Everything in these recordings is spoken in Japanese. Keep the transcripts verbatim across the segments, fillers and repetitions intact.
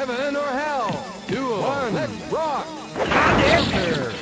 Heaven or hell. Duel. One. Let's rock. Counter.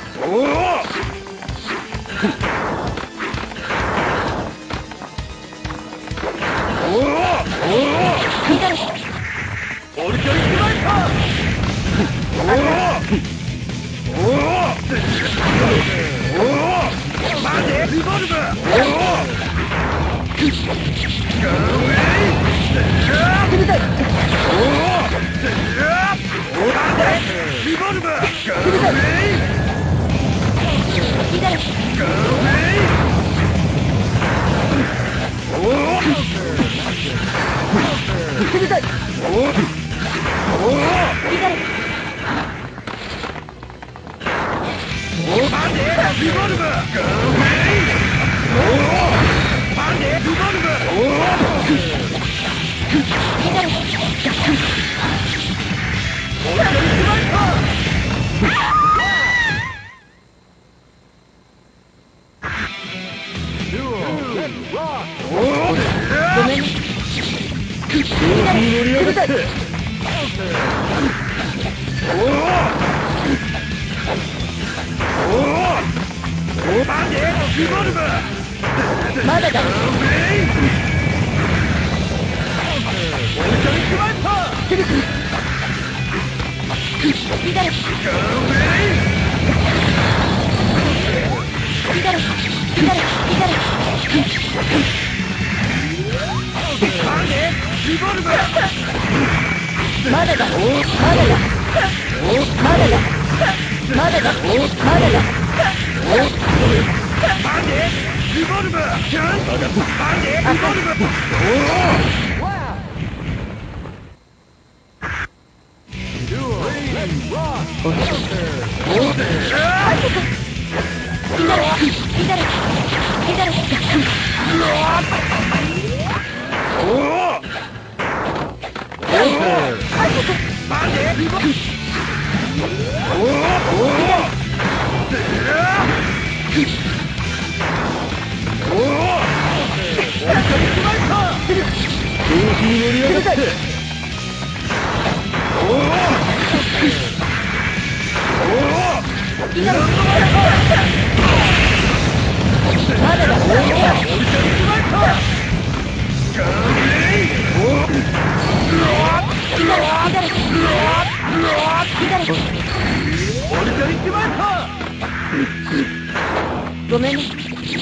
ごめんね。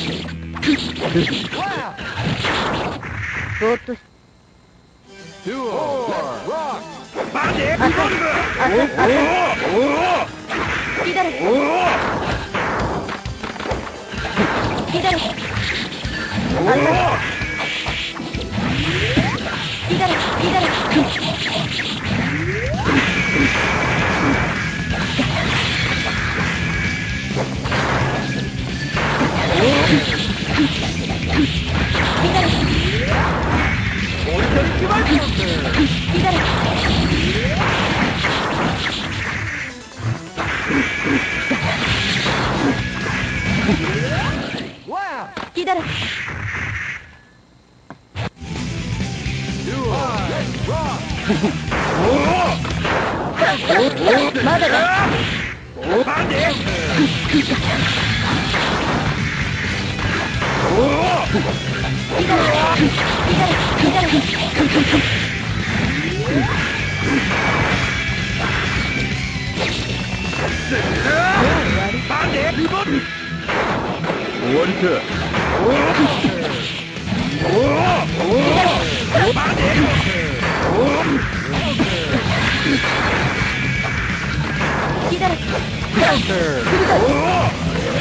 そーっと。 待て、リボルブ。おおおお。 左。左。 おお。 左、左。まだだ。 お待て。おお。終わりか。おお。おお。待て。おお。 左。 カウンター。おお。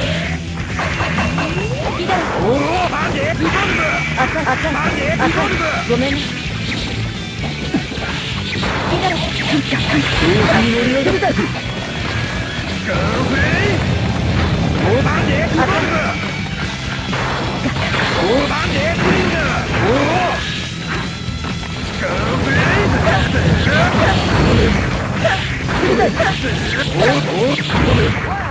おお、待て、リボルブ。 あかん、あかん、 待て、リボルブ。 ごめんね。左。 調子に乗り上げる。ガンフレイ。お、待て、リボルブ。お、待て、クリンガー。おお。ガンフレイ。おお、おお。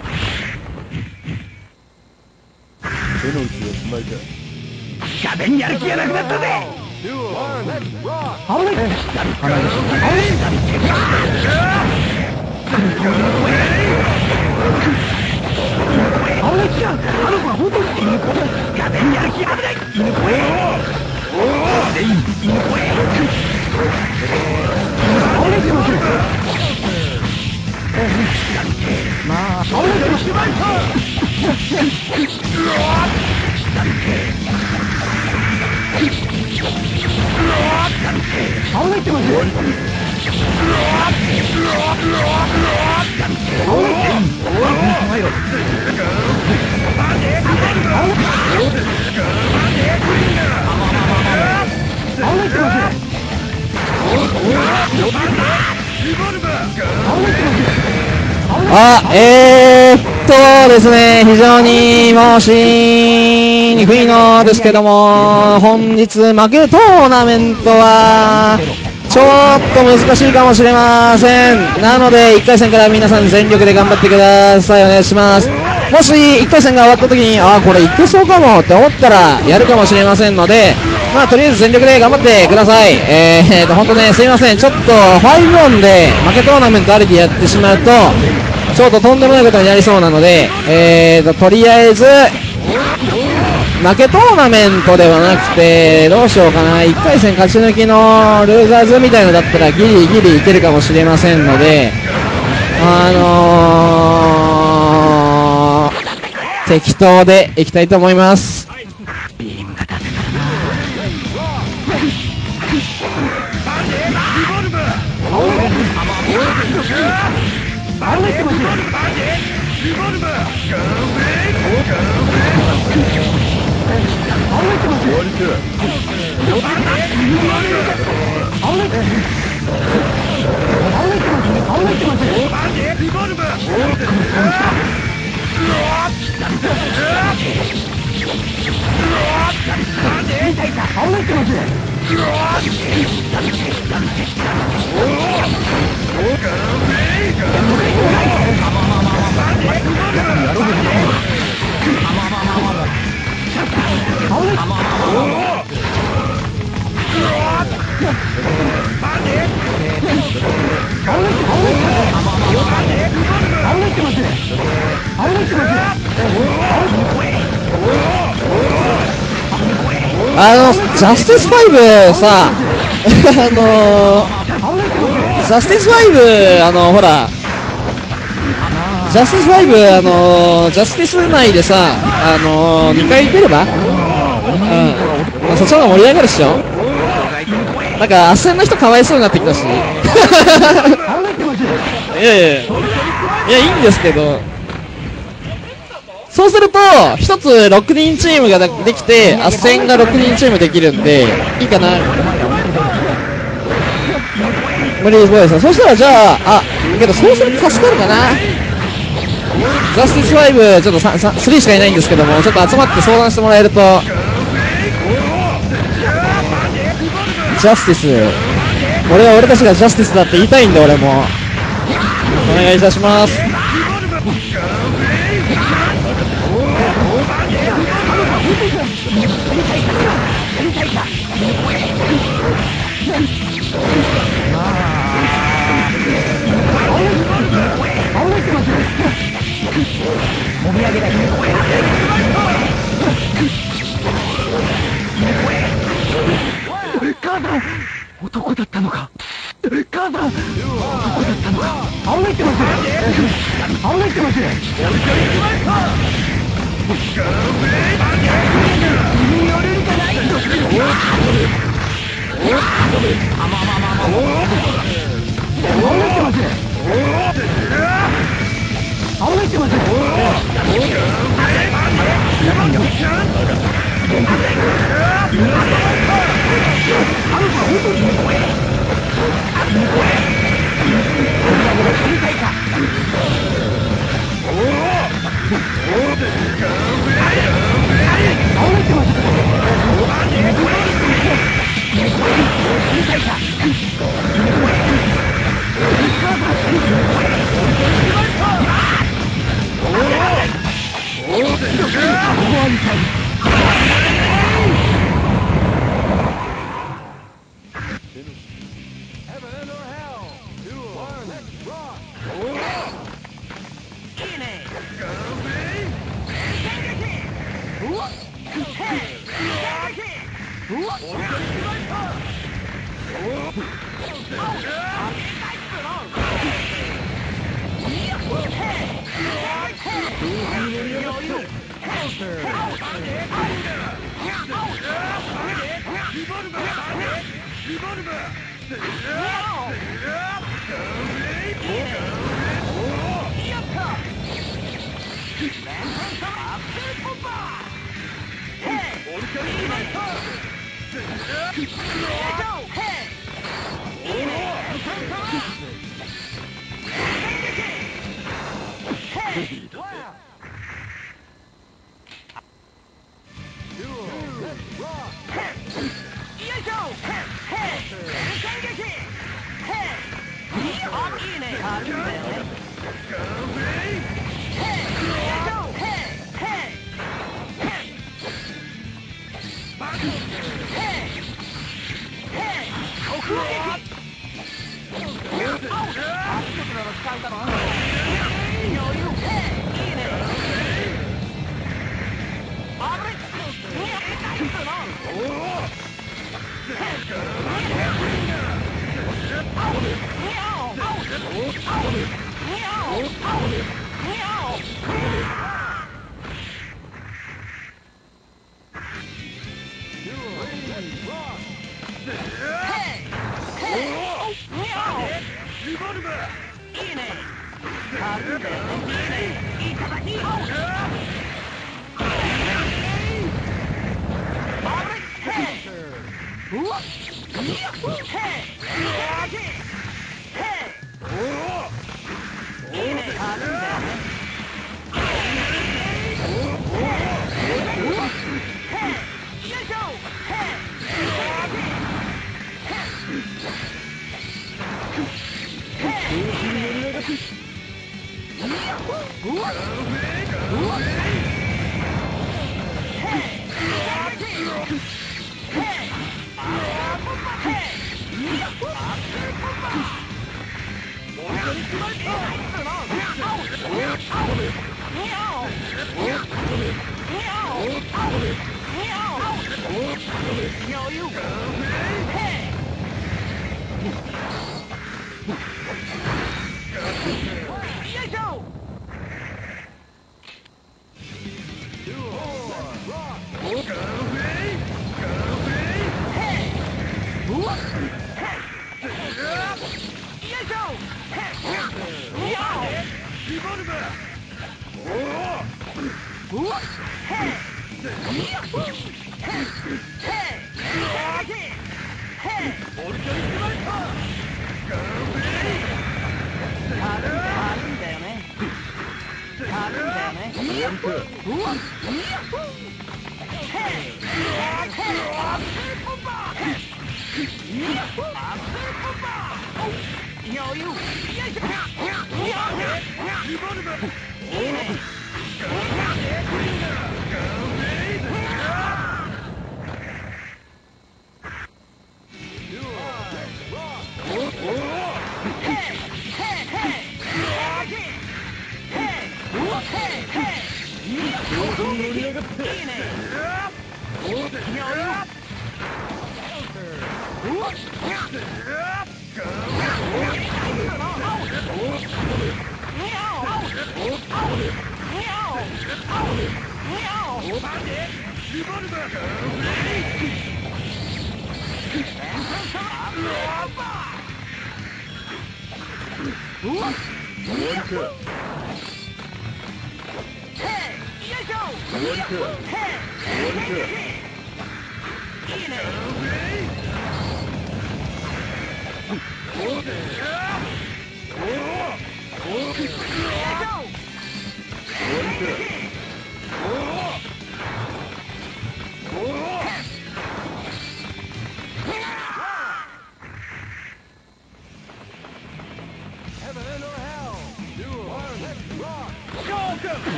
手の内はしまいか。喋んやる気がなくなったぜ。 あ、えーっとですね、非常に申しにくいのですけども、本日負けるトーナメントはちょっと難しいかもしれません。なのでいっかい戦から皆さん全力で頑張ってください。お願いします。もしいっかい戦が終わった時に、あーこれいけそうかもって思ったらやるかもしれませんので、まあとりあえず全力で頑張ってください。えー、ーと本当ね、すいません、ちょっとファイブオンで負けトーナメントありでやってしまうとちょっととんでもないことになりそうなので、えーととりあえず負けトーナメントではなくて、どうしようかな、いっかい戦勝ち抜きのルーザーズみたいのだったらギリギリいけるかもしれませんので、あのー、適当でいきたいと思います。あのジャスティスファイブさあのー、ジャスティスファイブあのほらジャスティスファイブあのー、ジャスティス内でさあのー、にかい出れば、うん、まあ、そっちの方が盛り上がるっしょ。なんか、あっせんの人かわいそうになってきたし。いやいやいや、いや、いいんですけど、そうすると、一つろくにんチームができて、あっせんがろくにんチームできるんで、いいかな。無理です。そしたらじゃあ、あ、けどそうすると助かるかな。ジャスティスファイブ、ちょっとささスリーしかいないんですけども、ちょっと集まって相談してもらえると、ジャスティス、俺は俺たちがジャスティスだって言いたいんで、俺もお願いいたします。 母さん、男だったのか。母さん、男だったのか。危ないってます。危ないってます。見寄れるかない。危ないってます。危ないってます。Finish. Heaven or hell. Two, one, let's rock. いいね。うわっ。うわっ。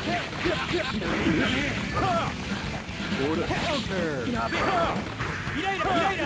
Counter.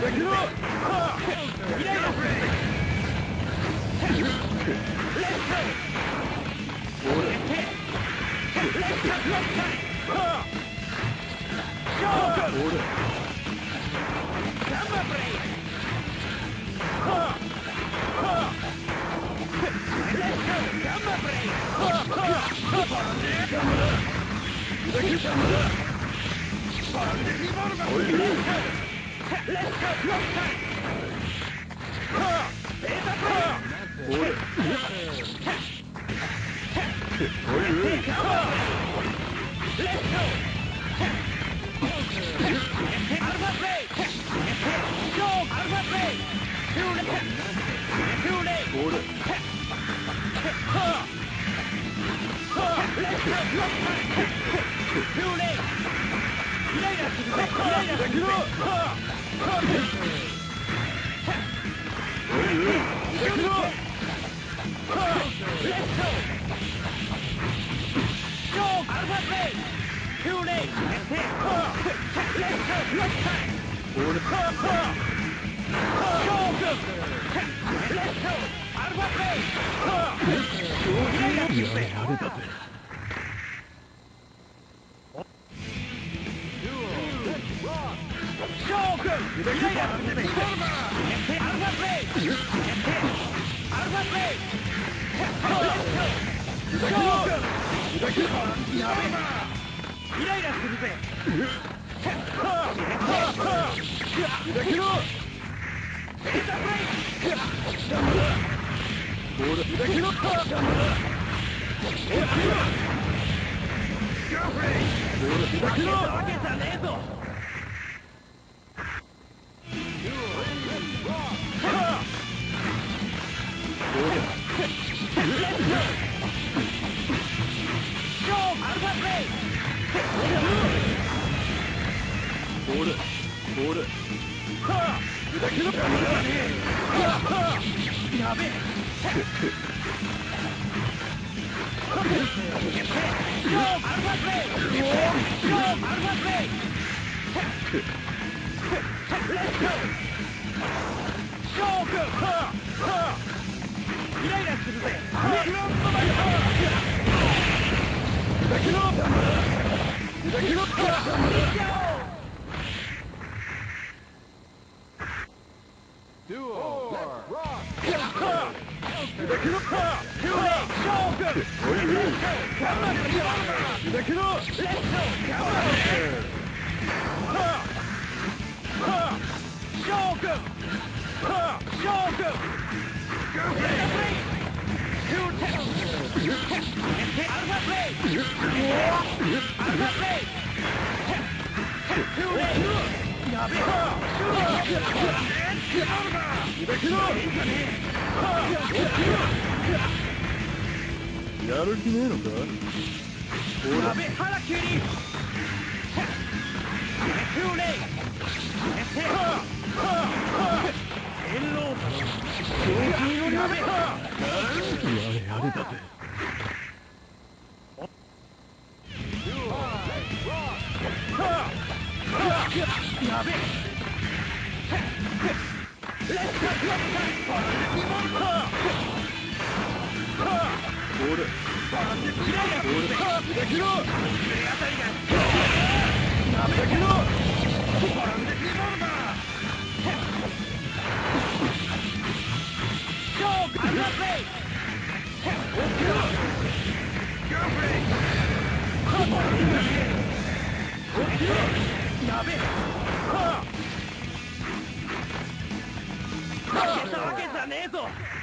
やる気ねえのか？ やべ、腹急にやれやれだぜ。 やべおれやべ負けたわけじゃねえぞ。